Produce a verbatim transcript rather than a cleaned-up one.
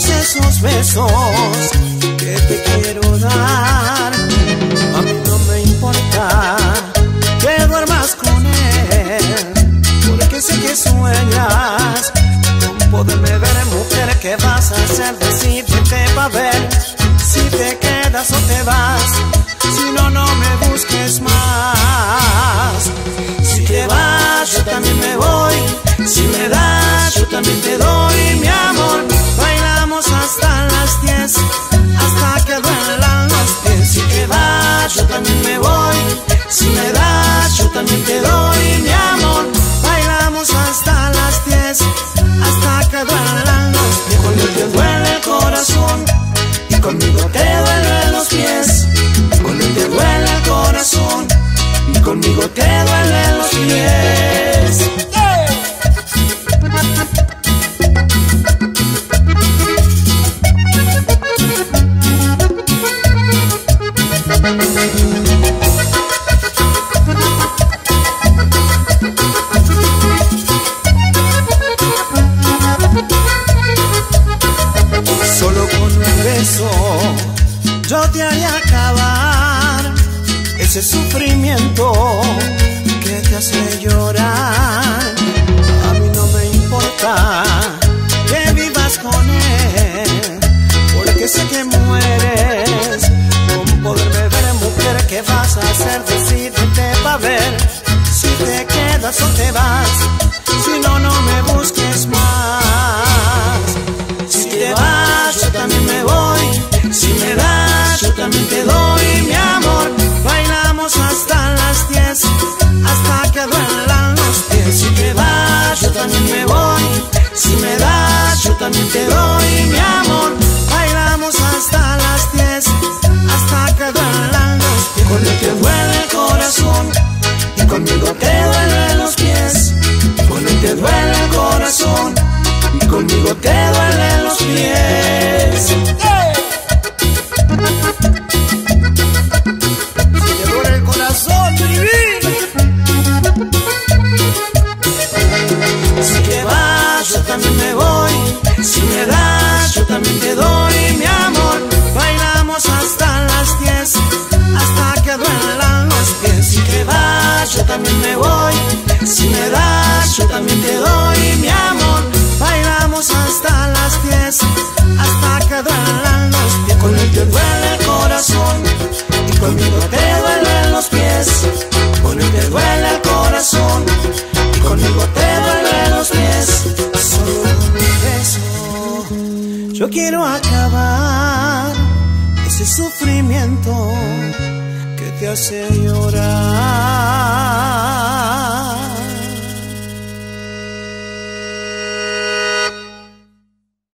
todos esos besos que te quiero dar. A mí no me importa que duermas con él, porque sé que sueñas con poderme ver. Mujer, ¿qué vas a hacer? Decídete pa' ver si te quedas o te vas. Si no, no me busques más. Si te vas, yo también me voy. Si me das, yo también te doy, mi amor. Bailamos hasta las diez, hasta que duelan los pies. Si te vas, yo también me voy. Si me das, yo también te doy, mi amor. Bailamos hasta las diez, hasta que duelan los pies. Cuando te duele el corazón y conmigo te duelen los pies. Cuando te duele el corazón y conmigo te duelen los pies. Solo con un beso yo te haría acabar ese sufrimiento que te hace llorar. A mí no me importa que vivas con él, porque sé que mueres con poderme ver. Mujer, ¿qué vas a hacer? Decídete pa' ver si te quedas o te vas. Si no, no me busques más. Si te vas, yo también me voy. Si me das, yo también te doy, mi amor. Bailamos hasta las diez, hasta que duelan los pies. Si te vas, yo también me voy. Si me das, yo también te doy, mi amor. Bailamos hasta las diez, hasta que duelan los pies. Cuando te duele el corazón y conmigo te duelen los pies. Cuando te duele el corazón y conmigo te duelen los pies. ¡Hey! Si te duele el corazón, divino. Si te vas, yo también me voy. Si me das, yo también te doy, mi amor. Bailamos hasta las diez, hasta que duelan los pies. Si te vas, yo también me voy. Si me das, yo también te doy, mi amor. Bailamos hasta las diez, hasta que duelan los pies. Con él te duele el corazón y conmigo te duelen los pies. Con él te duele el corazón y conmigo te duelen los pies. Solo con un beso yo quiero acabar ese sufrimiento que te hace llorar.